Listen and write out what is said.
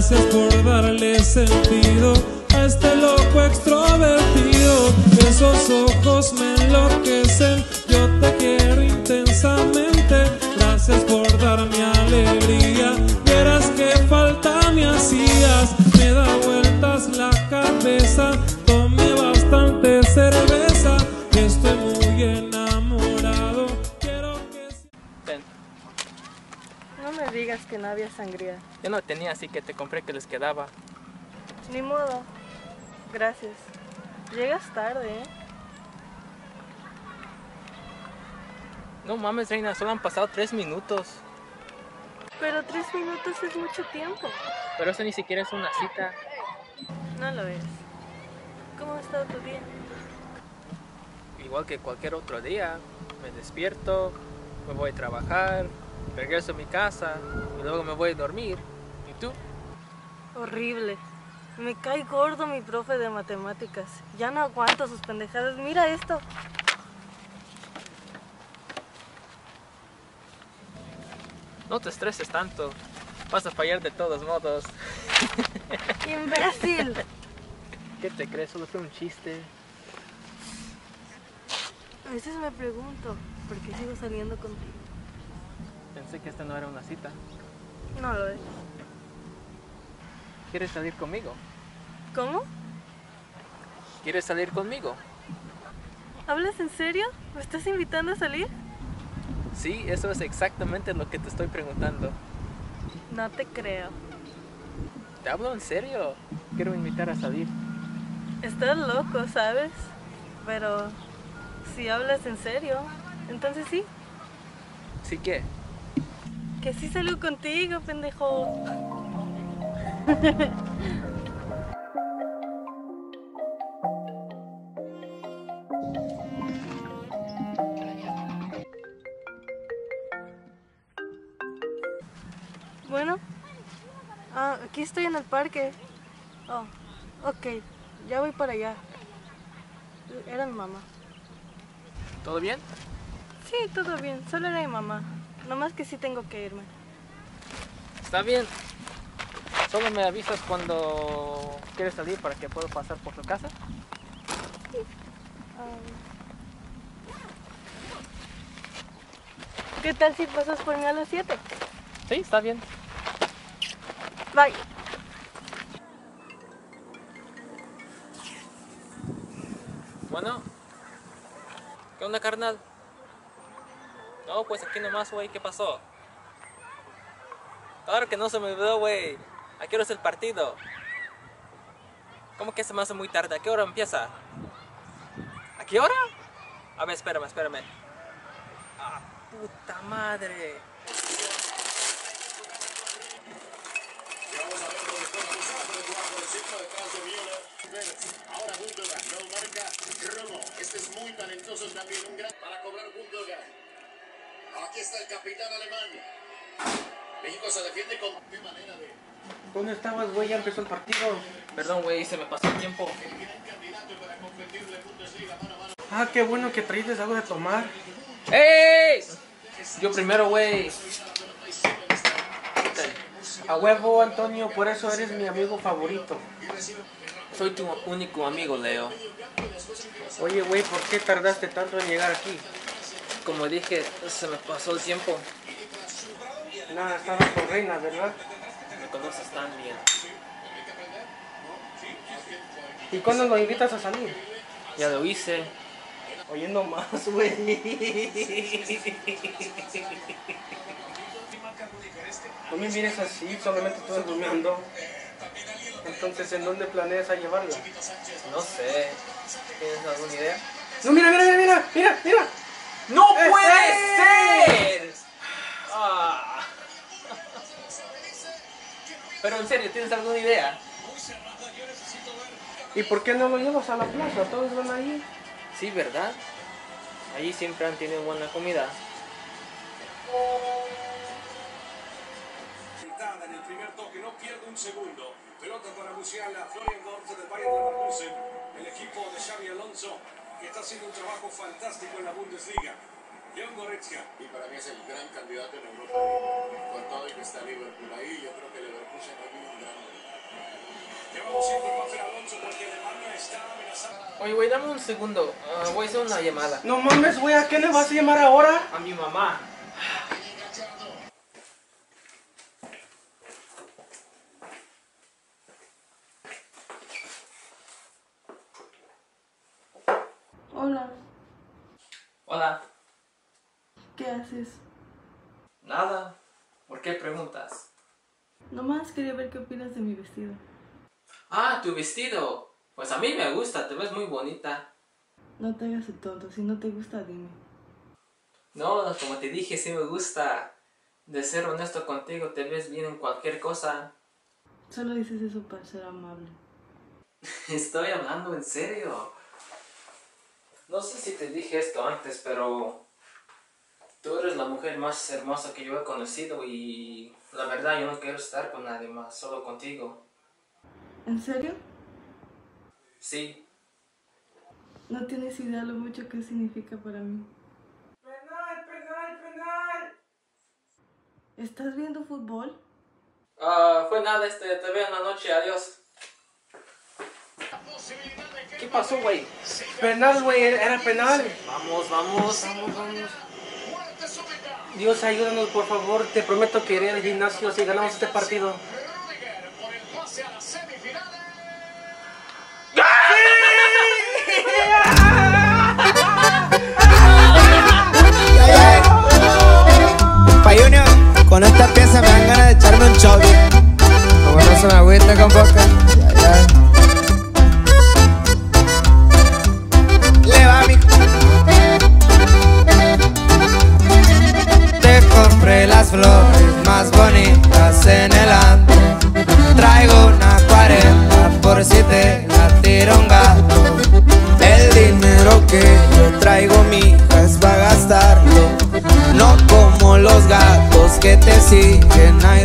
Gracias por darle sentido a este loco extrovertido. Esos ojos me enloquecen, yo te quiero intensamente. Gracias por darme alegría, vieras que falta me hacías. Me da vueltas la cabeza, tomé bastante cerveza, estoy muy enamorado, quiero que... Ten. No me digas que no había sangría. Yo no tenía, así que te compré que les quedaba. Ni modo. Gracias. Llegas tarde, ¿eh? No mames, reina, solo han pasado 3 minutos. Pero 3 minutos es mucho tiempo. Pero eso ni siquiera es una cita. No lo es. ¿Cómo ha estado tu día? Igual que cualquier otro día. Me despierto, me voy a trabajar, regreso a mi casa y luego me voy a dormir. ¿Y tú? Horrible. Me cae gordo mi profe de matemáticas. Ya no aguanto sus pendejadas. Mira esto. No te estreses tanto. Vas a fallar de todos modos. ¡Imbécil! ¿Qué te crees? Solo fue un chiste. A veces me pregunto, ¿por qué sigo saliendo contigo? Pensé que esta no era una cita. No lo es. ¿Quieres salir conmigo? ¿Cómo? ¿Quieres salir conmigo? ¿Hablas en serio? ¿Me estás invitando a salir? Sí, eso es exactamente lo que te estoy preguntando. No te creo. Te hablo en serio. Quiero invitar a salir. Estás loco, ¿sabes? Pero si hablas en serio, entonces sí. ¿Sí qué? Que sí salgo contigo, pendejo. Bueno, aquí estoy en el parque. Oh, ok, ya voy para allá. Era mi mamá. ¿Todo bien? Sí, todo bien, solo era mi mamá. Nomás que sí tengo que irme. Está bien. Solo me avisas cuando quieres salir para que pueda pasar por tu casa. ¿Qué tal si pasas por mí a las 7? Sí, está bien. Bye. Bueno. ¿Qué onda, carnal? No, pues aquí nomás, güey. ¿Qué pasó? Claro que no se me olvidó, güey. ¿A qué hora es el partido? ¿Cómo que se me hace muy tarde? ¿A qué hora empieza? ¿A qué hora? A ver, espérame. ¡Ah, puta madre! Ahora Gundogan, no marca Romo. Este es muy talentoso también, un gran para cobrar Gundogan. Aquí está el capitán alemán. México se defiende con qué manera de... ¿Dónde estabas, güey? Ya empezó el partido. Perdón, güey, se me pasó el tiempo. El gran candidato para competir la Bundesliga mano a mano. Ah, qué bueno que traíste algo de tomar. ¡Ey! Yo primero, güey. A huevo, Antonio, por eso eres mi amigo favorito. Soy tu único amigo, Leo. Oye, güey, ¿por qué tardaste tanto en llegar aquí? Como dije, se me pasó el tiempo. Nada, estabas con Reina, ¿verdad? Me conoces tan bien. ¿Y cuándo lo invitas a salir? Ya lo hice. Oye, no más, güey. No me mires así, solamente estoy bromeando. Entonces, ¿en dónde planeas a llevarla? No sé. ¿Tienes alguna idea? No, mira. ¡No puede ser! Ah. Pero en serio, ¿tienes alguna idea? ¿Y por qué no lo llevas a la plaza? Todos van ahí. Sí, ¿verdad? Allí siempre han tenido buena comida. En el primer toque, no pierde un segundo. Pelota para Musiala, Florian Wirtz del Bayern Leverkusen. El equipo de Xabi Alonso, que está haciendo un trabajo fantástico en la Bundesliga. Leon Goretzka. Y para mí es el gran candidato en Europa. Con todo y que está Liverpool ahí, yo creo que Leverkusen ha tenido un gran... Que vamos a ir con Rafael Alonso porque Alemania está amenazada. Oye, güey, dame un segundo. Voy a hacer una llamada. No mames, güey, ¿a quién le vas a llamar ahora? A mi mamá. Hola, Hola. ¿qué haces? Nada. ¿Por qué preguntas? Nomás quería ver qué opinas de mi vestido. Ah, tu vestido. Pues a mí me gusta, te ves muy bonita. No te hagas el tonto, si no te gusta, dime. No, como te dije, sí me gusta. De ser honesto contigo, te ves bien en cualquier cosa. Solo dices eso para ser amable. Estoy hablando en serio. No sé si te dije esto antes, pero tú eres la mujer más hermosa que yo he conocido y la verdad yo no quiero estar con nadie más, solo contigo. ¿En serio? Sí. No tienes idea lo mucho que significa para mí. ¡Penal, penal, penal! ¿Estás viendo fútbol? Fue nada, te veo en la noche, adiós. ¿Qué pasó, güey? Penal, güey, era penal. Vamos. Dios, ayúdanos, por favor. Te prometo que iré al gimnasio si ganamos este partido. Rudiger por el pase a las semifinales. Pa' Junior, con esta pieza me dan ganas de echarme un choque. Como no se me agüita con boca. Ya. Le va mi. Te compré las flores más bonitas en el antro. Traigo una 40 por si te la tira un gato. El dinero que yo traigo, mija, es para gastarlo. No como los gatos que te siguen ahí